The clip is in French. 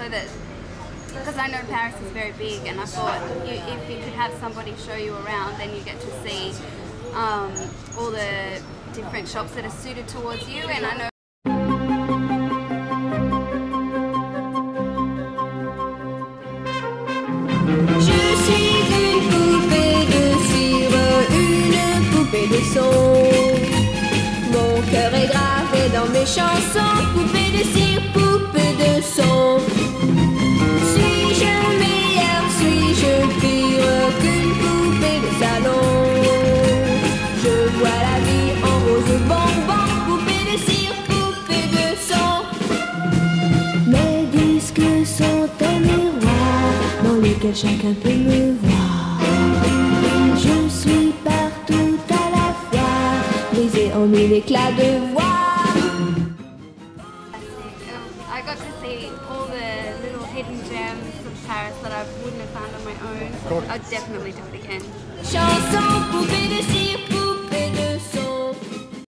so that, because I know Paris is very big, and I thought if you could have somebody show you around, then you get to see all the different shops that are suited towards you. And I know je suis une poupée de cire, une poupée de son. Mon cœur est gravé dans mes chansons, poupée de cire, poupée de son. Suis-je meilleure, suis-je pire qu'une poupée de salon? Je vois la vie en rose bonbon, poupée de cire, poupée de son. Mes disques sont un miroir dans lequel chacun peut me voir. Je suis partout à la fois, brisée en mille éclats de voix. I got to see all the little hidden gems of Paris that I wouldn't have found on my own. I'd definitely do it again. Chanson, poupée de cire.